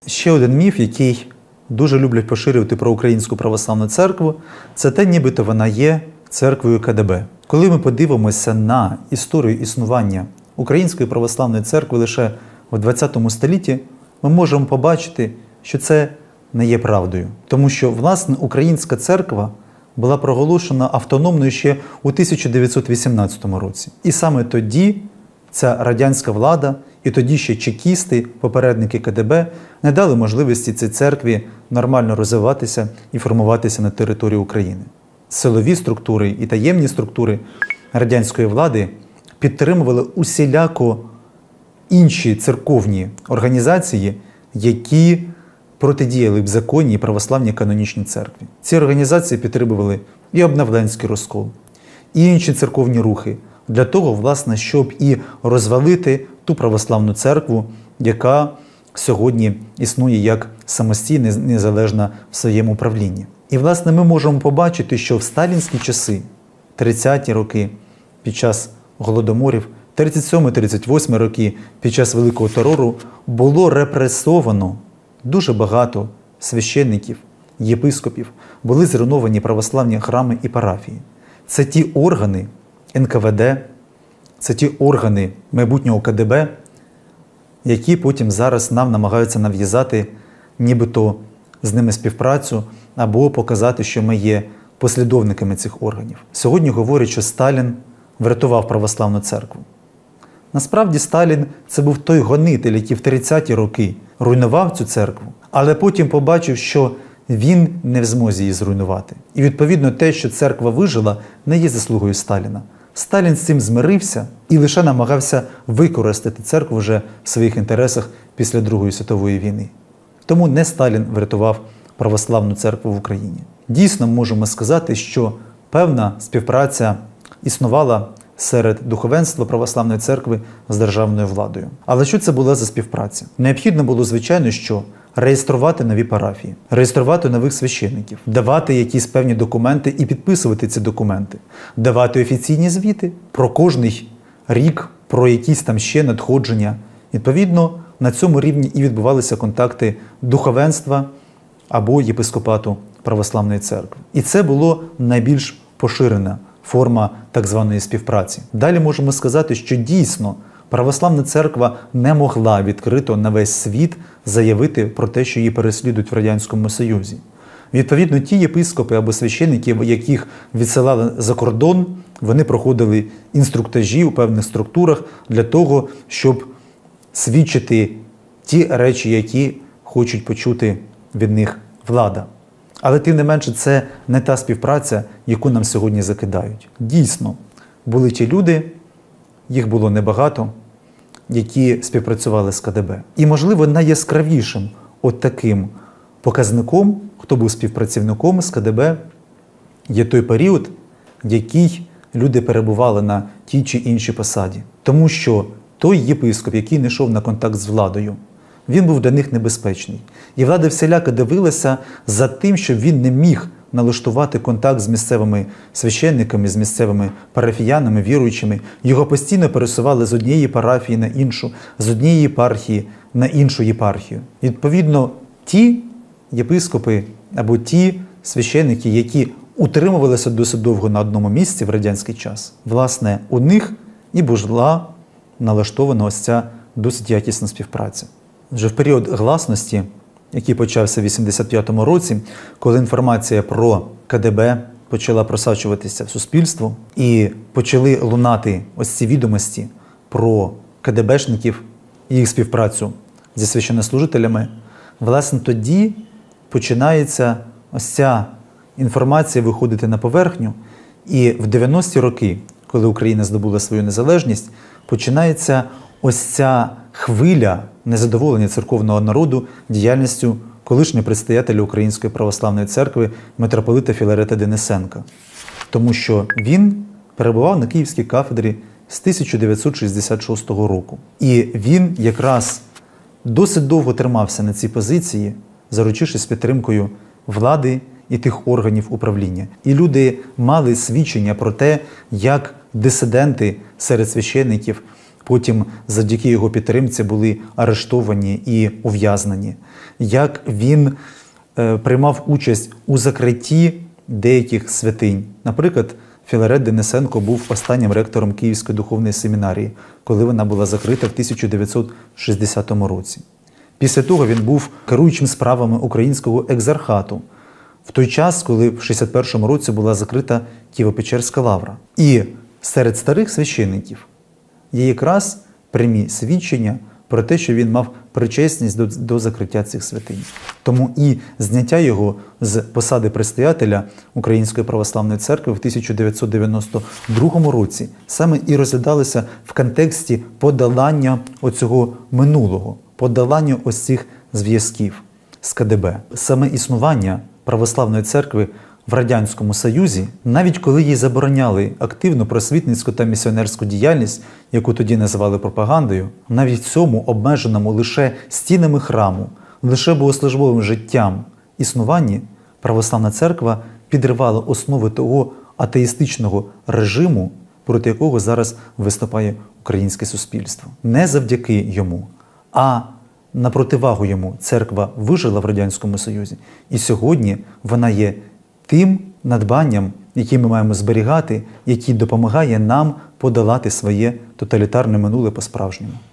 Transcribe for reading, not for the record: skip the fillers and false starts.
Ще один міф, який дуже люблять поширювати про Українську православну церкву, це те, нібито вона є церквою КДБ. Коли ми подивимося на історію існування Української православної церкви лише в ХХ столітті, ми можемо побачити, що це не є правдою. Тому що, власне, Українська церква була проголошена автономною ще у 1918 році. І саме тоді ця радянська влада і тоді ще чекісти, попередники КДБ, не дали можливості цій церкві нормально розвиватися і формуватися на території України. Силові структури і таємні структури радянської влади підтримували усіляко інші церковні організації, які протидіяли беззаконній православній канонічній церкві. Ці організації підтримували і обновленський розкол, і інші церковні рухи, для того, власне, щоб і розвалити ту православну церкву, яка сьогодні існує як самостійна, незалежна в своєму правлінні. І, власне, ми можемо побачити, що в сталінські часи, 30-ті роки, під час голодоморів, 37-38 роки, під час Великого терору, було репресовано дуже багато священників, єпископів, були зруйновані православні храми і парафії. Це ті органи НКВД, це ті органи майбутнього КДБ, які потім зараз нам намагаються нав'язати нібито з ними співпрацю або показати, що ми є послідовниками цих органів. Сьогодні говорять, що Сталін врятував православну церкву. Насправді Сталін – це був той гонитель, який в 30-ті роки руйнував цю церкву, але потім побачив, що він не в змозі її зруйнувати. І відповідно те, що церква вижила, не є заслугою Сталіна. Сталін з цим змирився і лише намагався використати церкву вже в своїх інтересах після Другої світової війни. Тому не Сталін врятував православну церкву в Україні. Дійсно, можемо сказати, що певна співпраця існувала серед духовенства православної церкви з державною владою. Але що це була за співпраця? Необхідно було, звичайно, що реєструвати нові парафії, реєструвати нових священиків, давати якісь певні документи і підписувати ці документи, давати офіційні звіти про кожний рік, про якісь там ще надходження. Відповідно, на цьому рівні і відбувалися контакти духовенства або єпископату православної церкви. І це було найбільш поширена форма так званої співпраці. Далі можемо сказати, що дійсно православна церква не могла відкрито на весь світ заявити про те, що її переслідують в Радянському Союзі. Відповідно, ті єпископи або священники, яких відсилали за кордон, вони проходили інструктажі у певних структурах для того, щоб свідчити ті речі, які хочуть почути від них влада. Але тим не менше, це не та співпраця, яку нам сьогодні закидають. Дійсно, були ті люди, їх було небагато, які співпрацювали з КДБ. І, можливо, найяскравішим от таким показником, хто був співпрацівником з КДБ, є той період, в який люди перебували на тій чи іншій посаді. Тому що той єпископ, який не йшов на контакт з владою, він був для них небезпечний. І влада всіляко дивилася за тим, щоб він не міг налаштувати контакт з місцевими священниками, з місцевими парафіянами, віруючими. Його постійно пересували з однієї парафії на іншу, з однієї єпархії на іншу єпархію. Відповідно, ті єпископи або ті священники, які утримувалися досить довго на одному місці в радянський час, власне, у них і була налаштована ось ця досить якісна співпраця. Вже в період гласності, який почався в 1985 році, коли інформація про КДБ почала просачуватися в суспільство і почали лунати ось ці відомості про КДБшників і їх співпрацю зі священнослужителями, власне, тоді починається ось ця інформація виходити на поверхню. І в 90-ті роки, коли Україна здобула свою незалежність, починається ось ця хвиля незадоволення церковного народу діяльністю колишнього предстоятеля Української православної церкви митрополита Філарета Денисенка. Тому що він перебував на Київській кафедрі з 1966 року. І він якраз досить довго тримався на цій позиції, заручившись підтримкою влади і тих органів управління. І люди мали свідчення про те, як дисиденти серед священників потім завдяки його підтримці були арештовані і ув'язнені, як він приймав участь у закритті деяких святинь. Наприклад, Філарет Денисенко був останнім ректором Київської духовної семінарії, коли вона була закрита в 1960 році. Після того він був керуючим справами Українського екзархату, в той час, коли в 61 році була закрита Києво-Печерська лавра. І серед старих священиків є якраз прямі свідчення про те, що він мав причесність до закриття цих святинь. Тому і зняття його з посади предстоятеля Української православної церкви в 1992 році саме і розглядалося в контексті подолання оцього минулого, подолання ось цих зв'язків з КДБ. Саме існування православної церкви в Радянському Союзі, навіть коли їй забороняли активну просвітницьку та місіонерську діяльність, яку тоді називали пропагандою, навіть в цьому обмеженому лише стінами храму, лише богослужбовим життям існуванні, православна церква підривала основи того атеїстичного режиму, проти якого зараз виступає українське суспільство. Не завдяки йому, а на противагу йому церква вижила в Радянському Союзі, і сьогодні вона є тим надбанням, яке ми маємо зберігати, який допомагає нам подолати своє тоталітарне минуле по-справжньому.